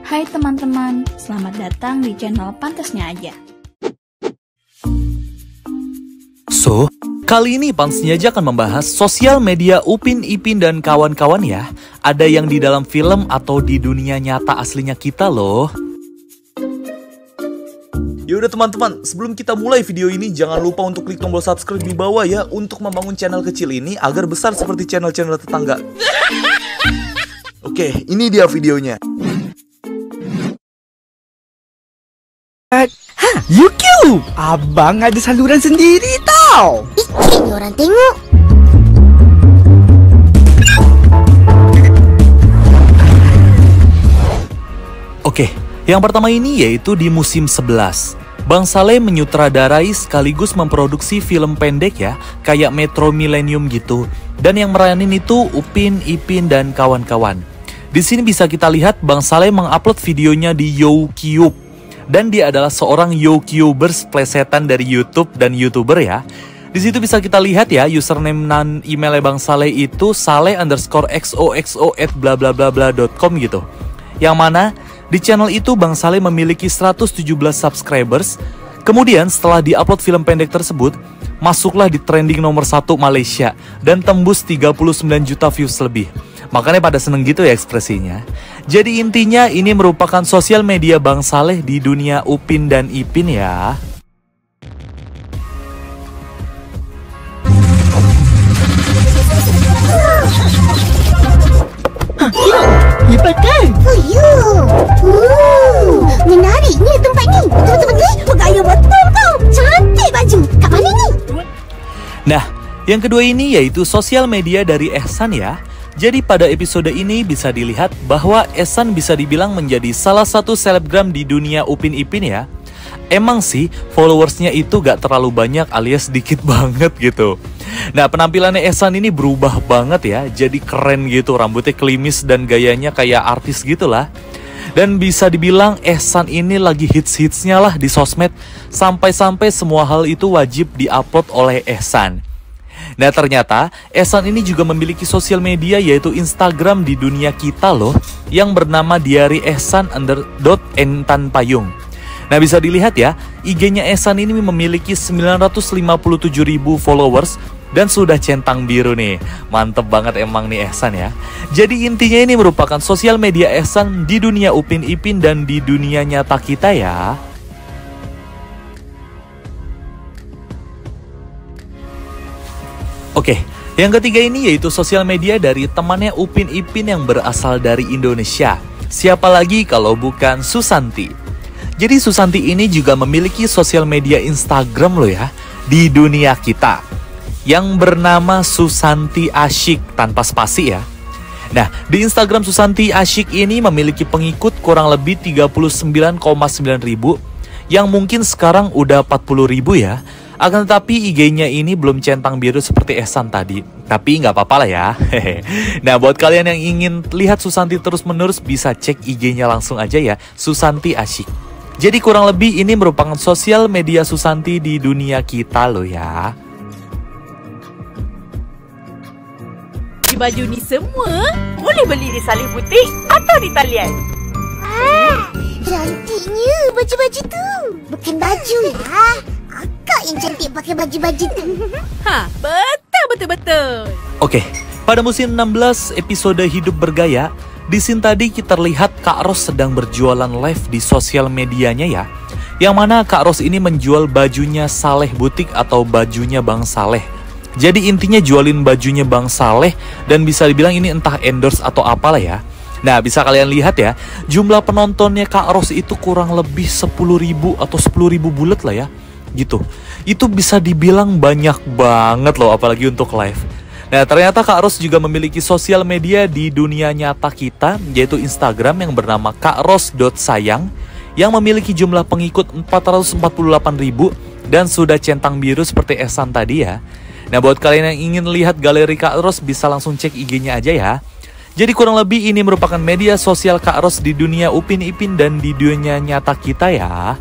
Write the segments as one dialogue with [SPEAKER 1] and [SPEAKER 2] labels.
[SPEAKER 1] Hai teman-teman, selamat datang di channel Pantasnya Aja.
[SPEAKER 2] So, kali ini Pantasnya Aja akan membahas sosial media Upin Ipin dan kawan-kawan ya. Ada yang di dalam film atau di dunia nyata aslinya kita loh. Yaudah teman-teman, sebelum kita mulai video ini, jangan lupa untuk klik tombol subscribe di bawah ya, untuk membangun channel kecil ini agar besar seperti channel-channel tetangga. Oke, ini dia videonya.
[SPEAKER 3] YouTube, abang ada saluran sendiri tau.
[SPEAKER 4] Ini orang tengok.
[SPEAKER 2] Oke, yang pertama ini yaitu di musim 11. Bang Saleh menyutradarai sekaligus memproduksi film pendek ya, kayak Metro Millennium gitu. Dan yang meranin itu Upin, Ipin, dan kawan-kawan. Di sini bisa kita lihat Bang Saleh mengupload videonya di YouCube. Dan dia adalah seorang YouTubers plesetan dari YouTube dan YouTuber ya. Di situ bisa kita lihat ya, username dan emailnya Bang Saleh itu saleh_xoxo@blablabla.com gitu. Yang mana di channel itu Bang Saleh memiliki 117 subscribers. Kemudian setelah diupload film pendek tersebut, masuklah di trending nomor 1 Malaysia dan tembus 39 juta views lebih. Makanya pada seneng gitu ya ekspresinya. Jadi intinya ini merupakan sosial media Bang Saleh di dunia Upin dan Ipin ya.
[SPEAKER 3] Dipakai.
[SPEAKER 4] Menariknya tempat ni. Betul-betul bergaya betul kau. Cantik baju. Kat mana ni?
[SPEAKER 2] Nah, yang kedua ini yaitu sosial media dari Ehsan ya. Jadi pada episode ini bisa dilihat bahwa Ehsan bisa dibilang menjadi salah satu selebgram di dunia Upin Ipin ya. Emang sih followersnya itu gak terlalu banyak alias dikit banget gitu. Nah penampilannya Ehsan ini berubah banget ya. Jadi keren gitu, rambutnya klimis dan gayanya kayak artis gitu lah. Dan bisa dibilang Ehsan ini lagi hits-hitsnya lah di sosmed. Sampai-sampai semua hal itu wajib diupload oleh Ehsan. Nah ternyata Ehsan ini juga memiliki sosial media yaitu Instagram di dunia kita loh, yang bernama Diary Ehsan _entanpayung. Nah bisa dilihat ya, IG-nya Ehsan ini memiliki 957.000 followers dan sudah centang biru nih. Mantep banget emang nih Ehsan ya. Jadi intinya ini merupakan sosial media Ehsan di dunia Upin Ipin dan di dunia nyata kita ya. Oke, yang ketiga ini yaitu sosial media dari temannya Upin Ipin yang berasal dari Indonesia. Siapa lagi kalau bukan Susanti. Jadi Susanti ini juga memiliki sosial media Instagram loh ya, di dunia kita, yang bernama Susanti Asyik tanpa spasi ya. Nah, di Instagram Susanti Asyik ini memiliki pengikut kurang lebih 39,9 ribu, yang mungkin sekarang udah 40 ribu ya. Akan tetapi IG-nya ini belum centang biru seperti Ehsan tadi. Tapi nggak apa-apa lah ya. Nah buat kalian yang ingin lihat Susanti terus-menerus bisa cek IG-nya langsung aja ya, Susanti Asyik. Jadi kurang lebih ini merupakan sosial media Susanti di dunia kita loh ya.
[SPEAKER 5] Di baju ni semua boleh beli di Saleh Butik atau di talian.
[SPEAKER 4] Cantiknya baju-baju tu. Bukan baju ya. Akak yang cantik pakai baju-baju tu.
[SPEAKER 5] Betul.
[SPEAKER 2] Oke, pada musim 16 episode Hidup Bergaya, di sini tadi kita lihat Kak Ros sedang berjualan live di sosial medianya ya. Yang mana Kak Ros ini menjual bajunya Saleh Butik atau bajunya Bang Saleh. Jadi intinya jualin bajunya Bang Saleh dan bisa dibilang ini entah endorse atau apalah ya. Nah bisa kalian lihat ya, jumlah penontonnya Kak Ros itu kurang lebih 10.000 atau 10.000 bulat lah ya. Gitu, itu bisa dibilang banyak banget loh apalagi untuk live. Nah ternyata Kak Ros juga memiliki sosial media di dunia nyata kita, yaitu Instagram yang bernama kakros.sayang, yang memiliki jumlah pengikut 448.000 dan sudah centang biru seperti Ehsan tadi ya. Nah buat kalian yang ingin lihat galeri Kak Ros bisa langsung cek IG-nya aja ya. Jadi kurang lebih ini merupakan media sosial Kak Ros di dunia Upin Ipin dan di dunia nyata kita ya.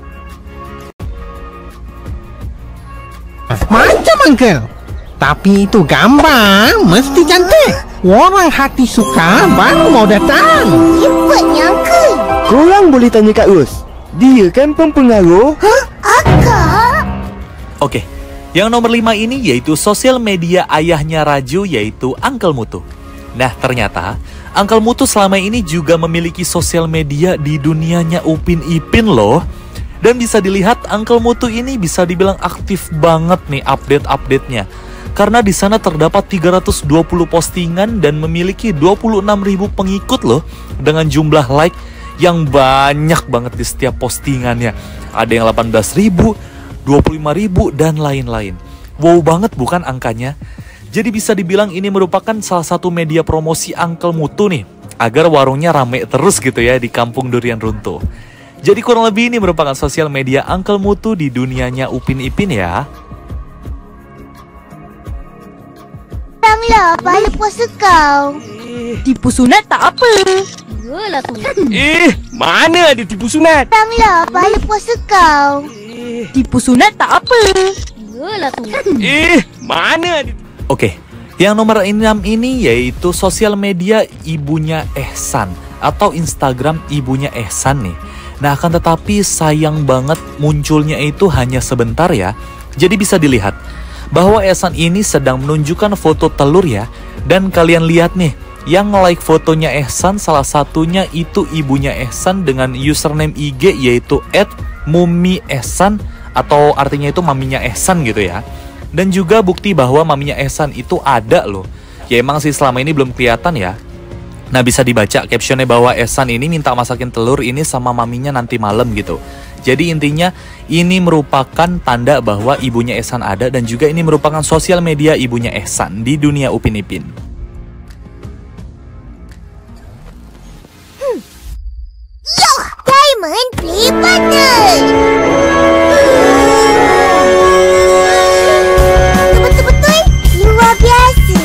[SPEAKER 3] Macam Uncle. Tapi itu gambar mesti cantik. Orang hati suka baru mau datang.
[SPEAKER 4] Cepatnya Uncle.
[SPEAKER 3] Korang boleh tanya Kak Ros. Dia kan pempengaruh.
[SPEAKER 4] Akak?
[SPEAKER 2] Oke, yang nomor 5 ini yaitu sosial media ayahnya Raju, yaitu Uncle Mutu. Nah, ternyata Uncle Mutu selama ini juga memiliki sosial media di dunianya Upin Ipin loh. Dan bisa dilihat Uncle Mutu ini bisa dibilang aktif banget nih update-update-nya. Karena di sana terdapat 320 postingan dan memiliki 26.000 pengikut loh. Dengan jumlah like yang banyak banget di setiap postingannya. Ada yang 18.000, 25.000 dan lain-lain. Wow banget bukan angkanya? Jadi bisa dibilang ini merupakan salah satu media promosi Uncle Mutu nih, agar warungnya rame terus gitu ya di kampung Durian Runtuh. Jadi kurang lebih ini merupakan sosial media Uncle Mutu di dunianya Upin Ipin ya.
[SPEAKER 4] Tanglah pahala puasa kau.
[SPEAKER 5] Tipu sunat tak apa.
[SPEAKER 4] Yalah tu.
[SPEAKER 3] Mana ada tipu sunat?
[SPEAKER 4] Tanglah pahala puasa kau.
[SPEAKER 5] Tipu sunat tak apa.
[SPEAKER 4] Yalah tu.
[SPEAKER 3] Mana ada.
[SPEAKER 2] Oke, yang nomor 6 ini yaitu sosial media ibunya Ehsan atau Instagram ibunya Ehsan nih. Nah, akan tetapi sayang banget munculnya itu hanya sebentar ya. Jadi bisa dilihat bahwa Ehsan ini sedang menunjukkan foto telur ya. Dan kalian lihat nih, yang like fotonya Ehsan salah satunya itu ibunya Ehsan dengan username IG yaitu @mumi_ehsan atau artinya itu maminya Ehsan gitu ya. Dan juga bukti bahwa maminya Ehsan itu ada loh. Ya emang sih selama ini belum kelihatan ya. Nah bisa dibaca captionnya bahwa Ehsan ini minta masakin telur ini sama maminya nanti malam gitu. Jadi intinya ini merupakan tanda bahwa ibunya Ehsan ada. Dan juga ini merupakan sosial media ibunya Ehsan di dunia Upin Ipin.
[SPEAKER 4] Yo, Diamond Play Button. Betul-betul luar biasa.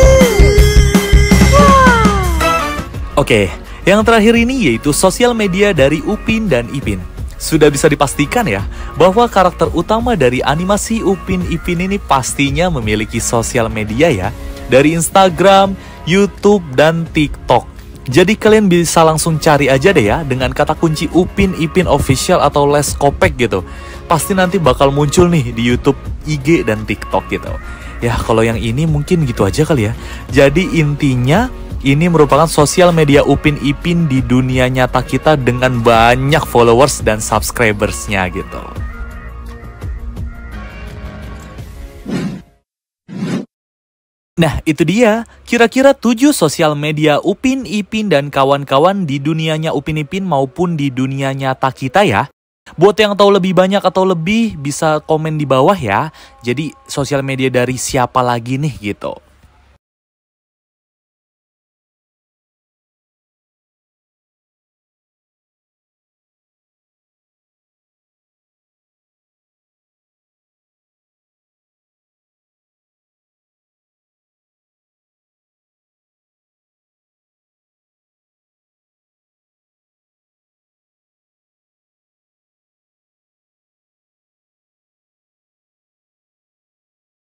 [SPEAKER 2] Oke, yang terakhir ini yaitu sosial media dari Upin dan Ipin. Sudah bisa dipastikan ya, bahwa karakter utama dari animasi Upin Ipin ini pastinya memiliki sosial media ya. Dari Instagram, YouTube, dan TikTok. Jadi kalian bisa langsung cari aja deh ya, dengan kata kunci Upin Ipin Official atau Les Kopek gitu. Pasti nanti bakal muncul nih di YouTube, IG, dan TikTok gitu. Ya kalau yang ini mungkin gitu aja kali ya. Jadi intinya ini merupakan sosial media Upin Ipin di dunia nyata kita dengan banyak followers dan subscribersnya gitu. Nah itu dia, kira-kira 7 sosial media Upin Ipin dan kawan-kawan di dunianya Upin Ipin maupun di dunia nyata kita ya. Buat yang tahu lebih banyak atau lebih bisa komen di bawah ya. Jadi sosial media dari siapa lagi nih gitu.